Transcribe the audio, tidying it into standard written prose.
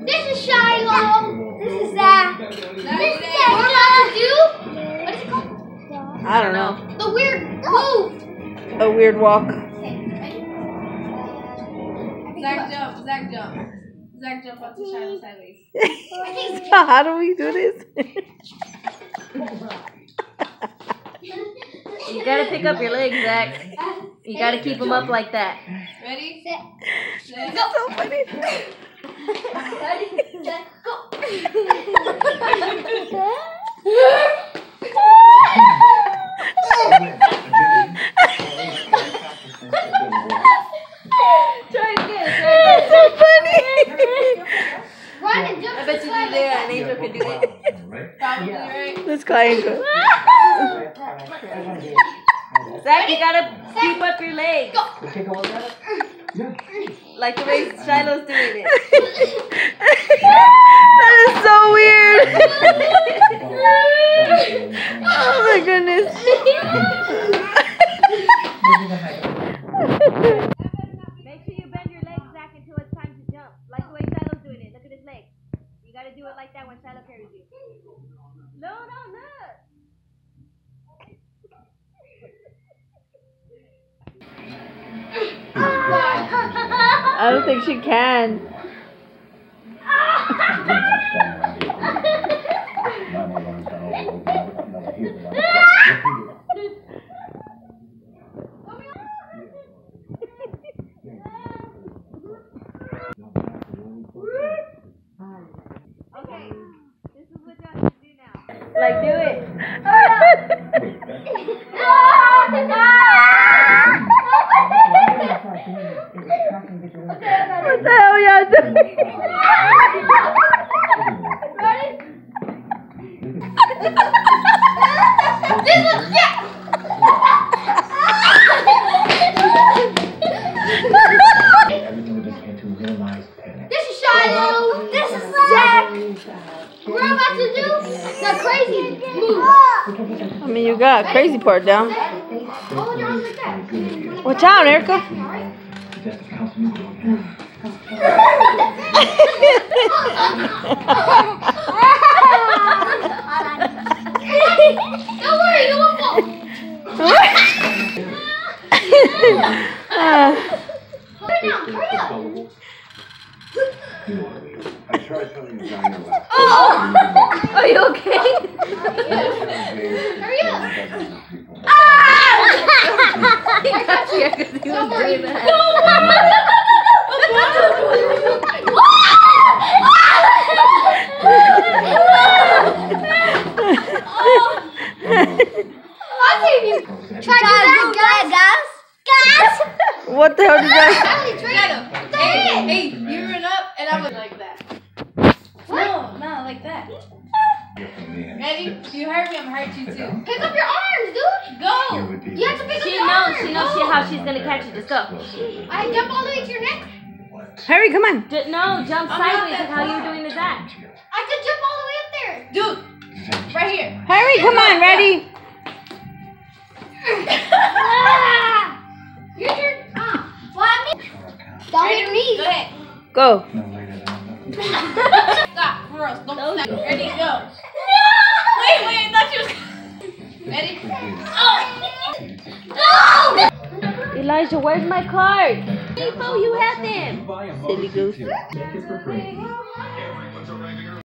This is Shiloh. This is Zach. This is Zach. We're about to do. What is it called? I don't know. The weird move. A weird walk. Zach jump. Zach jump. Zach jump up to Shiloh sideways. How do we do this? You gotta pick up your legs, Zach. You gotta keep them up like that. Ready? Set. Go. So funny. Ready? Set. Go. Try it again. That's so funny. Run and jump. I bet you do that. An angel can do it. Probably right. Let's go, Angel. Zach, you gotta keep up your legs. Like the way Shiloh's doing it. That is so weird. Oh my goodness. Make sure you bend your legs, Zach, until it's time to jump. Like the way Shiloh's doing it. Look at his legs. You gotta do it like that when Shiloh carries you. No, look. I don't think she can. Okay, this is what y'all should do now. Like, do it. What the hell y'all doing? This was shit. This is Shiloh. This is Zach. We're about to do the crazy move. I mean, you got a crazy part down. Hold your arms like that. Watch out, Erica. Don't worry, you won't fall. Hurry up. I tried telling you down your left. Are you okay? Hurry up. He got you because he was doing that. I'll save you. Try to do that, guys. What the hell did you guys? Hey, you run up and I was like that. No, like that. Ready? You heard me, I'm hurt you too. Pick up your arms, dude. Go! You have to pick up She your knows arms. how she's gonna catch you. Just go. I jump all the way to your neck. Hurry, come on. No, jump sideways like how you were doing the Zach. I could jump all the way up there. Dude! Right here. Hurry, come on, ready? Your turn. What? Don't hit your knees. Go ahead. Go. Stop, for us. Don't stop. Ready, go. No! Wait, I thought you was... Ready? No! Elijah, where's my card? Hey, Bo, you have them. Silly goose.